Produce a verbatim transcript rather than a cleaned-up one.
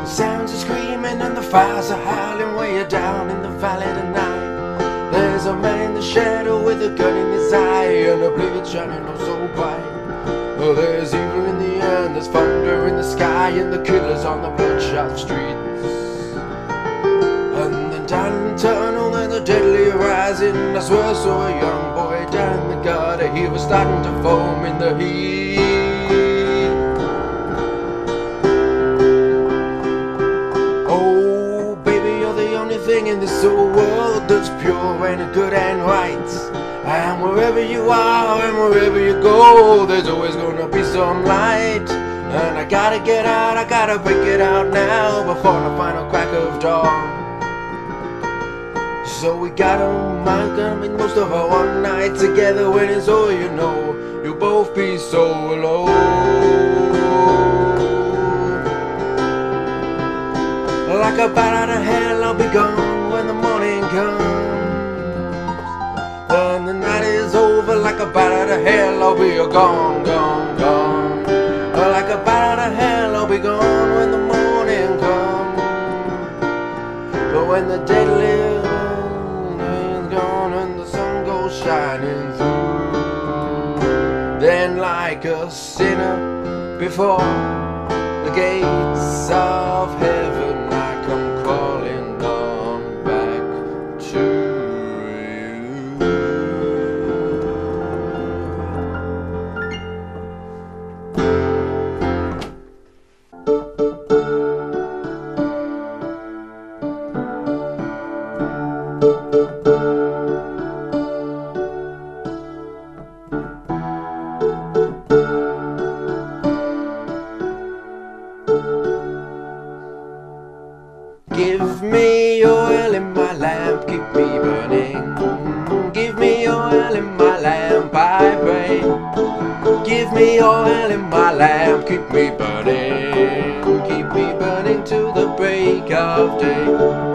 Sounds are screaming and the fires are howling way down in the valley tonight. There's a man in the shadow with a gun in his eye and a blade shining oh so bright. Oh, there's evil in the air and there's thunder in the sky and the killers on the bloodshot streets. And then down in the tunnel and the deadly rising, I swear I saw a young boy down in the gutter. He was starting to foam in the heat. Oh baby, you're the only thing in this whole world that's pure and good and right. And wherever you are and wherever you go, there's always gonna be some light. And I gotta get out, I gotta break it out now before the final crack of dawn. So we gotta mind, gonna make most of our one night together. When it's all you know, you'll both be so alone. Like a bat out of hell, I'll be gone when the morning comes. When the night is over, like a bat out of hell, I'll be gone, gone, gone. Like a bat out of hell, I'll be gone when the morning comes. But when the deadly shining through, then like a sinner before the gates of heaven, I come crawling on back to you. Give me oil in my lamp, keep me burning. Give me oil in my lamp, I pray. Give me oil in my lamp, keep me burning. Keep me burning till the break of day.